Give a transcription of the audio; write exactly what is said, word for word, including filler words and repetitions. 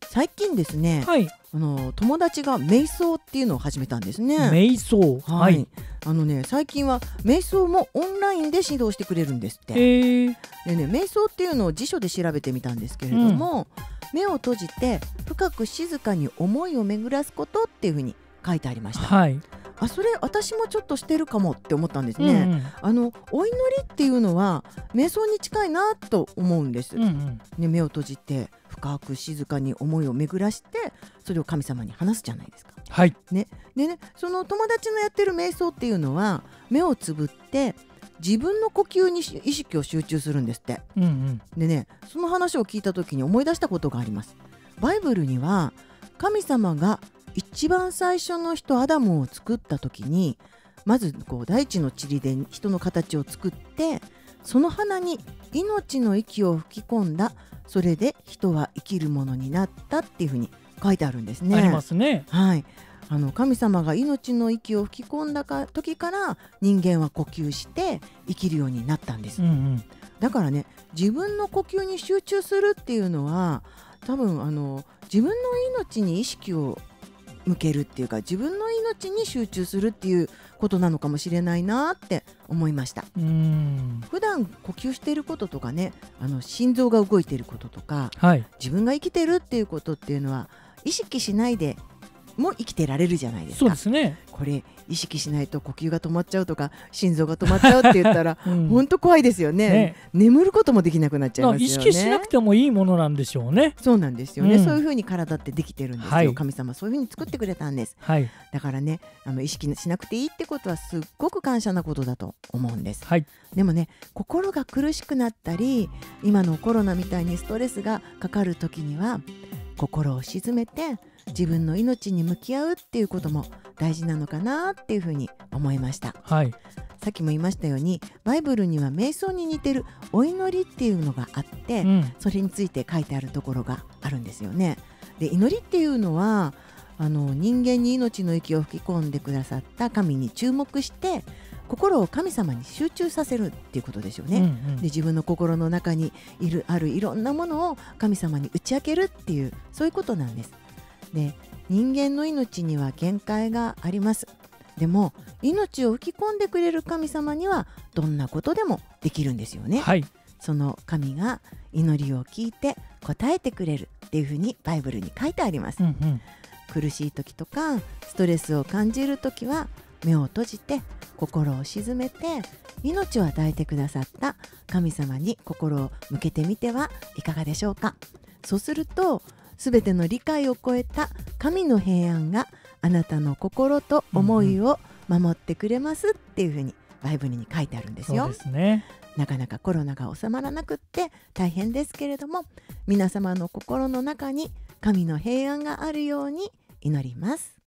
最近ですね、 はい。 あの友達が瞑想っていうのを始めたんですね。 瞑想。 は、 はいい。 あのね最近は瞑想もオンラインで指導してくれるんですって。 へえ。 でね、瞑想っていうのを辞書で調べてみたんですけれども、目を閉じて深く静かに思いを巡らすことっていうふうに書いてありました。 はい。 あ、それ私もちょっとしてるかもって思ったんですうんね。あのお祈りっていうのは瞑想に近いなと思うんです、 うん。うんうん。 ね、目を閉じて深く静かに思いを巡らしてそれを神様に話すじゃないですか。 はい。 ね、でね、その友達のやってる瞑想っていうのは目をつぶって自分の呼吸に意識を集中するんですって。 うんうん。 でね、その話を聞いた時に思い出したことがあります。バイブルには神様が一番最初の人アダムを作った時にまずこう大地の塵で人の形を作ってその花に命の息を吹き込んだ。それで人は生きるものになったっていうふうに書いてあるんですね。 ありますね。 はい、あの神様が命の息を吹き込んだか時から人間は呼吸して生きるようになったんです、 うんうん。 だからね自分の呼吸に集中するっていうのは多分あの自分の命に意識を向けるっていうか自分の命に集中するっていうことなのかもしれないなって思いました。 うーん。 普段呼吸していることとかね、あの心臓が動いていることとかはい。 自分が生きてるっていうことっていうのは意識しないでも生きてられるじゃないですそうか。 ですね。 これ意識しないと呼吸が止まっちゃうとか心臓が止まっちゃうって言ったら、 うん、 本当怖いですよね。 ね。 眠ることもできなくなっちゃいますよね。 意識しなくてもいいものなんでしょうね。 そうなんですよね、 うん、 そういう風に体ってできてるんですよ、 はい、 神様そういう風に作ってくれたんです。 はい、 だからねあの意識しなくていいってことはすっごく感謝なことだと思うんです。 はい、 でもね心が苦しくなったり今のコロナみたいにストレスがかかる時には心を静めて自分の命に向き合うっていうことも大事なのかなっていうふうに思いました。 はい、 さっきも言いましたようにバイブルには瞑想に似てるお祈りっていうのがあって、 うん、 それについて書いてあるところがあるんですよね。で祈りっていうのはあの人間に命の息を吹き込んでくださった神に注目して心を神様に集中させるっていうことですよね。 うんうん、 で自分の心の中にいるあるいろんなものを神様に打ち明けるっていうそういうことなんです。で人間の命には限界があります。でも命を吹き込んでくれる神様にはどんなことでもできるんですよね。 はい、 その神が祈りを聞いて答えてくれるっていうふうにバイブルに書いてあります、 うんうん、 苦しい時とかストレスを感じる時は目を閉じて心を静めて命を与えてくださった神様に心を向けてみてはいかがでしょうか。そうするとすべての理解を超えた神の平安があなたの心と思いを守ってくれますっていうふうにバイブルに書いてあるんですよ。 そうですね。 なかなかコロナが収まらなくって大変ですけれども皆様の心の中に神の平安があるように祈ります。